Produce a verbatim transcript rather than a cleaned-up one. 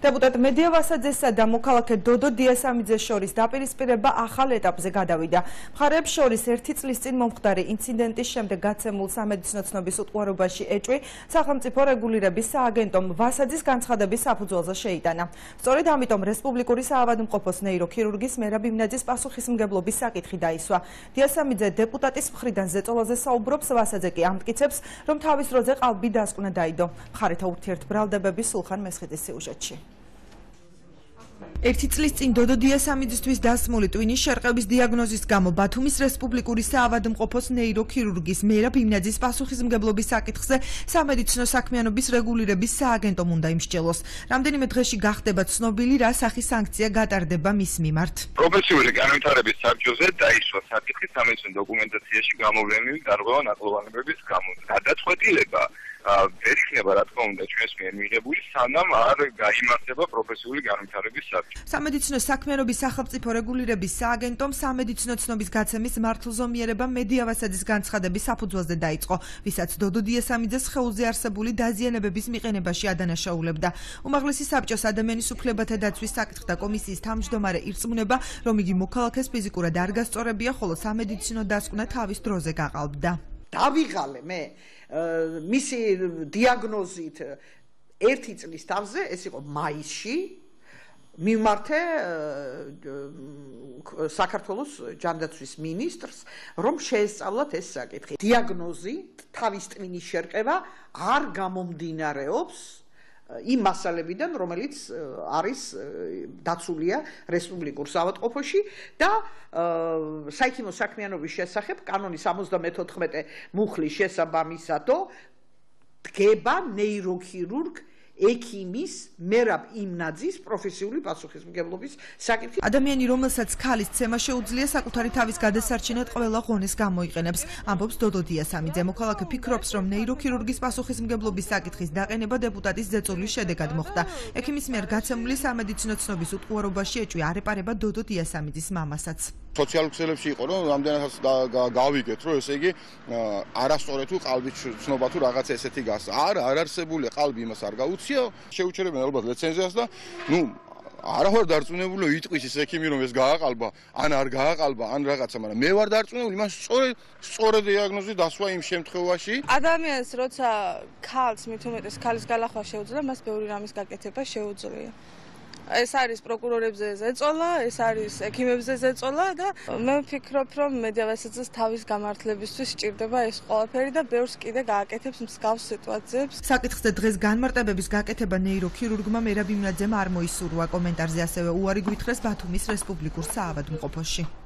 Deputat მედია ვასაძესა და მოქალაქე დოდო დიასამიძეს შორის დაპირისპირება ახალ ეტაპზე გადავიდა. მხარეებს შორის ერთი წლის წინ მომხდარი ინციდენტის შემდეგ გაცემულ სამედიცინო ცნობის უტყუარობაში ეჭვი სახელმწიფო რეგულირების სააგენტომ ვასაძის განცხადების საფუძველზე შეიტანა. სწორედ ამიტომ რესპუბლიკური საავადმყოფოს ნეიროქირურგის მერაბ იმნაძის პასუხისმგებლობის საკითხი დაისვა. დიასამიძე დეპუტატის მხრიდან ზეწოლაზე საუბრობს, ვასაძე კი ამტკიცებს, რომ თავის დროზე ყალბი დასკვნა დაიდო. მხარეთა ურთიერთბრალდებები სულხან მესხეთის სიუჟეტში. ერთი წლის წინ დოდო დიასამიძისთვის დასმული ტვინის შერყების დიაგნოზის გამო ბათუმის რესპუბლიკური საავადმყოფოს ნეიროქირურგის მერაბ იმნაძის პასუხისმგებლობის საკითხზე სამედიცინო საქმიანობის რეგულირების სააგენტომ უნდა იმსჯელოს. რამდენიმე დღეში გახდება ცნობილი, რა სახის სანქცია გატარდება მის მიმართ. პროფესიული განვითარების საბჭოზე დაისვა საკითხი სამედიცინო დოკუმენტაციაში გამოვლენილი გარღვევა ნაკლოვანებების გამო. გადაწყვეტილება ვერ იქნება რა თქმა უნდა ჩვენს მიერ მიღებული, სანამ არ გაიმართება პროფესიული განვითარების საბჭო. სამედიცინო საქმიანობის სახელმწიფო რეგულირების სააგენტომ სამედიცინო ცნობის გაცემის მართლზომიერება მედია ვასაძის განცხადების საფუძველზე დაიწყო, ვისაც დოდო დიასამიძეს სხეულზე არსებული დაზიანებების მიყენებაში ადანაშაულებდა. უმაღლესი საბჭოს ადამიანის უფლებათა დაცვის საკითხთა კომისიის თავმჯდომარე ირწმუნება, რომ იგი მოქალაქეს ფიზიკურად არ გასწორებია, ხოლო სამედიცინო დასკვნა თავის დროზე გაყალბდა. დავიღალე მე მისი დიაგნოზით ერთი წლის თავზე, ეს იყო მაისში, მიმართე საქართველოს ჯანდაცვის მინისტრს, რომ შეესწავლათ ეს საკითხი. დიაგნოზი თავის ტვინის შერყება არ გამომდინარეობს იმ მასალებიდან, რომელიც არის დაცულია რესპუბლიკურ საავადმყოფოში და საიქიმო საქმიანობის შესახებ კანონის სამოცდამეთოთხმეტე მუხლის შესაბამისად დგება ნეიროქირურგ ექიმის მერაბ იმნაძის პროფესიული პასუხისმგებლობის საკითხი. ადამიანი, რომელსაც ქალის ცემა შეუძლია საკუთარი თავის გადასარჩენად ყველა ღონეს გამოიყენებს, ამბობს დოდო დიასამიძე. მოქალაქე ფიქრობს, რომ ნეიროქირურგის პასუხისმგებლობის საკითხის დაყენება დეპუტატის ზეწოლის შედეგად მოხდა. ექიმის მიერ გაცემული სამედიცინო ცნობის უტყუარობაში ეჭვი არ ეპარება დოდო დიასამიძის მამასაც. სოციალურ ქსელებში იყო, რომ რამდენადაც გავიგეთ, რომ ესე იგი არასწორად თუ ყალბის ცნობა თუ რაღაცა ესეთი გასა. არა, არ არსებული ყალბი იმას არ გაუწია, შეუჩერებენ ალბათ ლიცენზიას და ნუ არა ვარ დარწმუნებული, იტყვის ის ექიმი, რომ ეს გააყალბა, ან არ გააყალბა, ან რაღაცა, მაგრამ მე ვარ დარწმუნებული, იმას სწორედ სწორედ დიაგნოზი დასვა იმ შემთხვევაში. ადამიანს როცა ქალს მით უმეტეს ქალის გალახვა შეუძლია, მას ბევრი რამის გაკეთება შეუძლია. ეს არის პროკურორებზე ზეწოლა, ეს არის ექიმებზე ზეწოლა და მე ვფიქრობ, რომ მედია ვასაძეს თავის გამართლებისთვის სჭირდება ეს ყველაფერი და ბევრს კიდე გააკეთებს მსგავს სიტუაციებს. საკითხზე დღეს განმარტებების გაკეთება ნეიროქირურგმა მერაბ იმნაძემ არ მოისურვა. კომენტარზე ასევე უარი გვითხრეს ბათუმის რესპუბლიკურ საავადმყოფოში.